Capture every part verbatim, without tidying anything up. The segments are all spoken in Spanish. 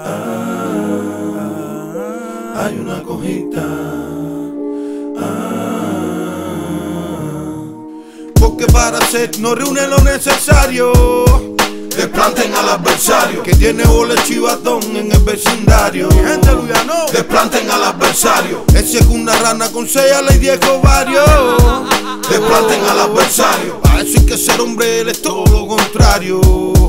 Ah, hay una cosita. Porque para ser no reúne lo necesario. Desplanten al adversario que tiene bola chivatón en el vecindario. Gente, no. Desplanten al adversario. Ese es una rana con seis alas y diez ovarios. Desplanten al adversario. Para eso hay que ser hombre, él es todo lo contrario.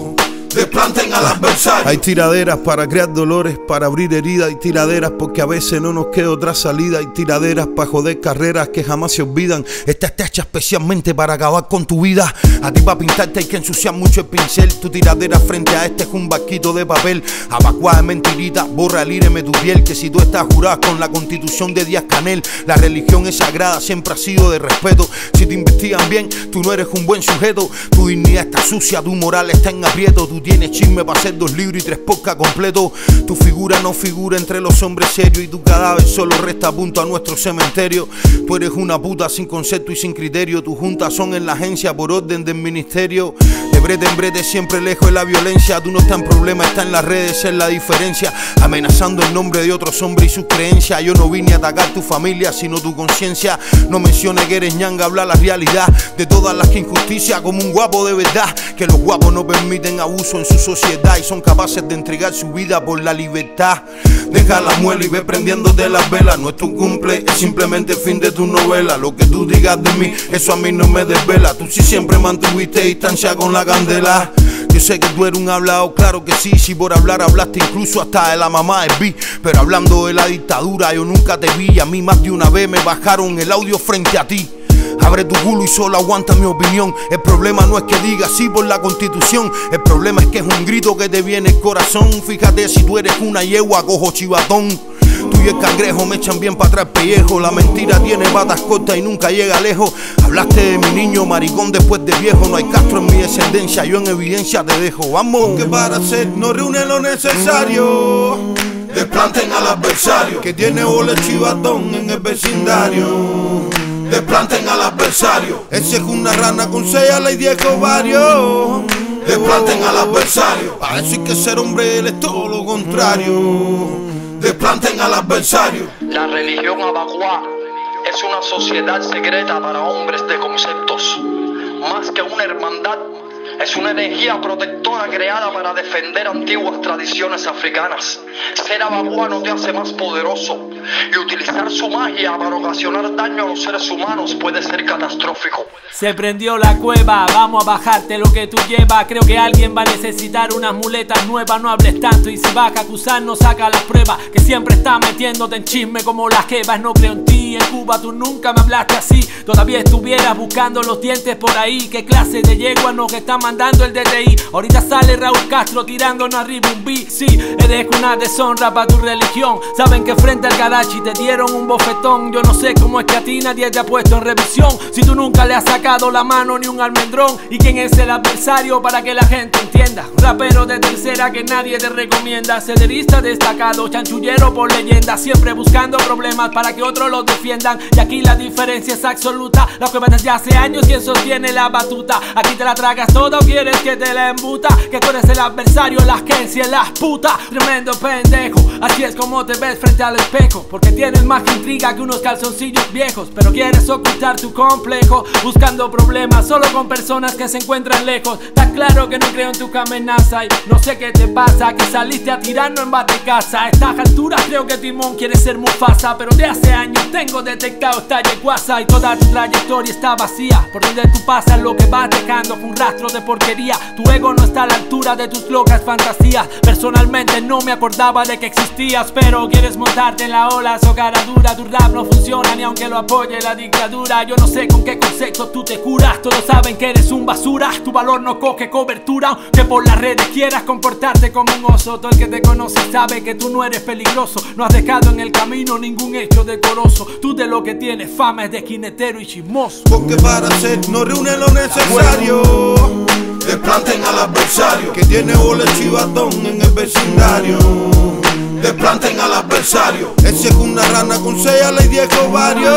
Desplanten al adversario. Hay tiraderas para crear dolores, para abrir heridas. Hay tiraderas porque a veces no nos queda otra salida. Hay tiraderas para joder carreras que jamás se olvidan. Esta está hecha especialmente para acabar con tu vida. A ti para pintarte hay que ensuciar mucho el pincel. Tu tiradera frente a este es un barquito de papel. Abacuada de mentirita, borra el íreme tu piel. Que si tú estás jurado con la constitución de Díaz Canel. La religión es sagrada, siempre ha sido de respeto. Si te investigan bien, tú no eres un buen sujeto. Tu dignidad está sucia, tu moral está en aprieto. Tu tienes chisme para hacer dos libros y tres podcasts completos. Tu figura no figura entre los hombres serios. Y tu cadáver solo resta punto a nuestro cementerio. Tú eres una puta sin concepto y sin criterio. Tus juntas son en la agencia por orden del ministerio. De brete en brete siempre lejos de la violencia. Tú no estás en problema, está en las redes, es la diferencia. Amenazando el nombre de otros hombres y sus creencias. Yo no vine a atacar tu familia sino tu conciencia. No menciones que eres ñanga, habla la realidad de todas las que injusticia como un guapo de verdad. Que los guapos no permiten abuso en su sociedad y son capaces de entregar su vida por la libertad. Deja la muela y ve prendiéndote las velas. Nuestro cumple es simplemente el fin de tu novela. Lo que tú digas de mí, eso a mí no me desvela. Tú sí siempre mantuviste distancia con la candela. Yo sé que tú eres un hablado, claro que sí. Si por hablar hablaste incluso hasta de la mamá de B. Pero hablando de la dictadura yo nunca te vi. A mí más de una vez me bajaron el audio frente a ti. Abre tu culo y solo aguanta mi opinión. El problema no es que digas sí por la constitución. El problema es que es un grito que te viene el corazón. Fíjate si tú eres una yegua, cojo chivatón. Tú y el cangrejo me echan bien para atrás pellejo. La mentira tiene patas cortas y nunca llega lejos. Hablaste de mi niño maricón después de viejo. No hay Castro en mi descendencia, yo en evidencia te dejo. Vamos, que para ser no reúne lo necesario. Desplanten al adversario que tiene bola chivatón en el vecindario. Desplanten al adversario. Ese es una rana con seis alas y diez ovarios. Desplanten al adversario. Para eso hay que ser hombre, él es todo lo contrario. Desplanten al adversario. La religión Abacuá es una sociedad secreta para hombres de conceptos. Más que una hermandad, es una energía protectora creada para defender antiguas tradiciones africanas. Ser Abacuá no te hace más poderoso, y utilizar su magia para ocasionar daño a los seres humanos puede ser catastrófico. Se prendió la cueva, vamos a bajarte lo que tú llevas. Creo que alguien va a necesitar unas muletas nuevas. No hables tanto y si vas a acusarnos saca las pruebas. Que siempre estás metiéndote en chisme como las jevas. No creo en ti, en Cuba tú nunca me hablaste así. Todavía estuvieras buscando los dientes por ahí. ¿Qué clase de yegua nos está mandando el D T I? Ahorita sale Raúl Castro tirándonos arriba un beat. Sí, eres una deshonra para tu religión. Saben que frente al Gadachi te dieron un bofetón. Yo no sé cómo es que a ti nadie te ha puesto en revisión. Si tú nunca le has sacado la mano ni un almendrón. ¿Y quién es el adversario para que la gente entienda? Rapero de tercera que nadie te recomienda. Cederista destacado, chanchullero por leyenda. Siempre buscando problemas para que otros los defiendan. Y aquí la diferencia es absoluta. La cueva desde hace años quien sostiene la batuta. Aquí te la tragas toda o quieres que te la embuta. Que tú eres el adversario, la agencia, las putas. Tremendo pendejo, así es como te ves frente al espejo. Porque tienes más intriga que unos calzoncillos viejos. Pero quieres ocultar tu complejo buscando problemas solo con personas que se encuentran lejos. Está claro que no creo en tu amenaza. Y no sé qué te pasa, que saliste a tirarnos en bate casa. A estas alturas creo que Timón quiere ser Mufasa. Pero de hace años tengo detectado esta yeguasa. Y toda tu trayectoria está vacía. Por donde tú pasas lo que vas dejando fue un rastro de porquería. Tu ego no está a la altura de tus locas fantasías. Personalmente no me acordaba de que existías. Pero quieres montarte en la ola, so cara dura. Tu rap no funciona ni aunque lo apoye la dictadura. Yo no sé con qué concepto tú te curas. Todos saben que eres un basura. Tu valor no coge cobertura. Que por las redes quieras comportarte como un oso. Todo el que te conoce sabe que tú no eres peligroso. No has dejado en el camino ningún hecho decoroso. Tú de lo que tienes fama es de jinetero y chismoso. Porque para ser no reúne lo necesario. Desplanten al adversario que tiene bola chivatón en el vecindario. Desplanten al adversario. Ese es una rana con seis alas y diez ovarios.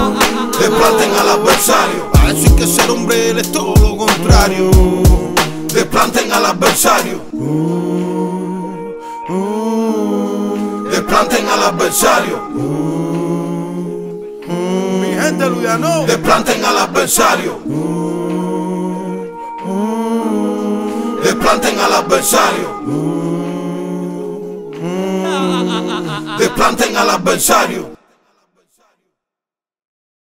Desplanten al adversario. Para eso hay que ser hombre, él es todo lo contrario. Desplanten al adversario. Uh, uh. Desplanten al adversario. Mi gente Luyanó. Desplanten al adversario. Desplanten al adversario. Desplanten al adversario.